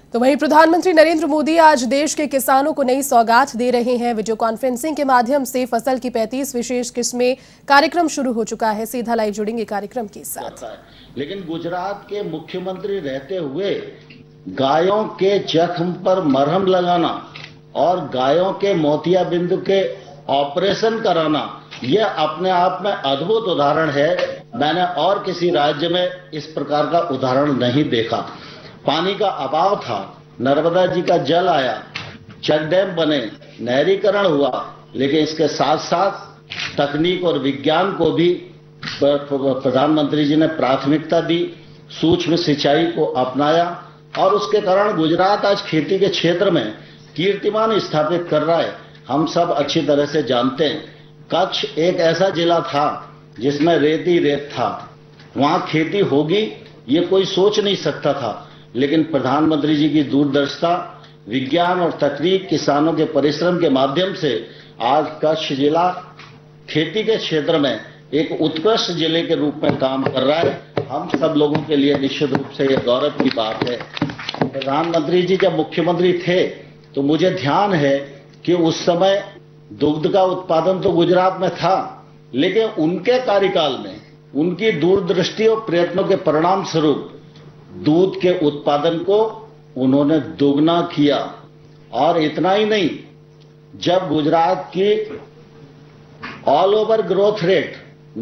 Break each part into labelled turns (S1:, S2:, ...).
S1: तो वहीं प्रधानमंत्री नरेंद्र मोदी आज देश के किसानों को नई सौगात दे रहे हैं। वीडियो कॉन्फ्रेंसिंग के माध्यम से फसल की 35 विशेष किस्में कार्यक्रम शुरू हो चुका है। सीधा लाइव जुड़ेंगे कार्यक्रम के साथ।
S2: लेकिन गुजरात के मुख्यमंत्री रहते हुए गायों के जख्म पर मरहम लगाना और गायों के मोतियाबिंद के ऑपरेशन कराना, यह अपने आप में अद्भुत उदाहरण है। मैंने और किसी राज्य में इस प्रकार का उदाहरण नहीं देखा। पानी का अभाव था, नर्मदा जी का जल आया, चेक डैम बने, नहरीकरण हुआ, लेकिन इसके साथ साथ तकनीक और विज्ञान को भी प्रधानमंत्री जी ने प्राथमिकता दी, सूक्ष्म सिंचाई को अपनाया और उसके कारण गुजरात आज खेती के क्षेत्र में कीर्तिमान स्थापित कर रहा है। हम सब अच्छी तरह से जानते हैं, कच्छ एक ऐसा जिला था जिसमें रेत ही रेत था, वहां खेती होगी ये कोई सोच नहीं सकता था। लेकिन प्रधानमंत्री जी की दूरदर्शिता, विज्ञान और तकनीक, किसानों के परिश्रम के माध्यम से आज कच्छ जिला खेती के क्षेत्र में एक उत्कृष्ट जिले के रूप में काम कर रहा है। हम सब लोगों के लिए निश्चित रूप से यह गौरव की बात है। प्रधानमंत्री जी जब मुख्यमंत्री थे तो मुझे ध्यान है कि उस समय दुग्ध का उत्पादन तो गुजरात में था, लेकिन उनके कार्यकाल में उनकी दूरदृष्टि और प्रयत्नों के परिणाम स्वरूप दूध के उत्पादन को उन्होंने दोगुना किया। और इतना ही नहीं, जब गुजरात की ऑल ओवर ग्रोथ रेट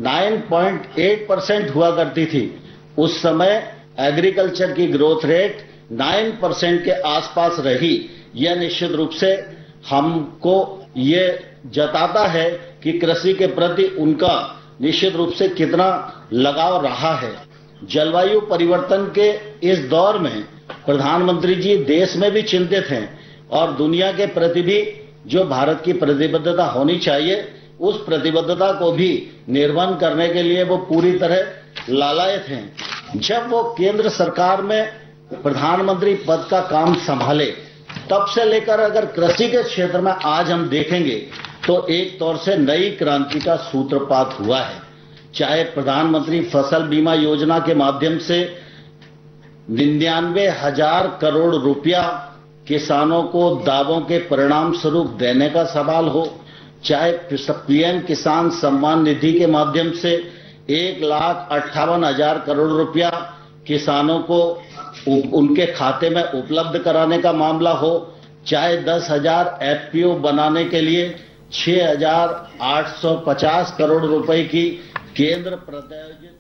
S2: 9.8% हुआ करती थी, उस समय एग्रीकल्चर की ग्रोथ रेट 9% के आसपास रही। यह निश्चित रूप से हमको ये जताता है कि कृषि के प्रति उनका निश्चित रूप से कितना लगाव रहा है। जलवायु परिवर्तन के इस दौर में प्रधानमंत्री जी देश में भी चिंतित हैं और दुनिया के प्रति भी जो भारत की प्रतिबद्धता होनी चाहिए, उस प्रतिबद्धता को भी निर्वहन करने के लिए वो पूरी तरह लालायत हैं। जब वो केंद्र सरकार में प्रधानमंत्री पद का काम संभाले, तब से लेकर अगर कृषि के क्षेत्र में आज हम देखेंगे तो एक तौर से नई क्रांति का सूत्रपात हुआ है। चाहे प्रधानमंत्री फसल बीमा योजना के माध्यम से 99,000 करोड़ रुपया किसानों को दावों के परिणाम स्वरूप देने का सवाल हो, चाहे पीएम किसान सम्मान निधि के माध्यम से 1,58,000 करोड़ रुपया किसानों को उनके खाते में उपलब्ध कराने का मामला हो, चाहे 10,000 एफपीओ बनाने के लिए 6,850 करोड़ रुपए की केंद्र प्रायोजित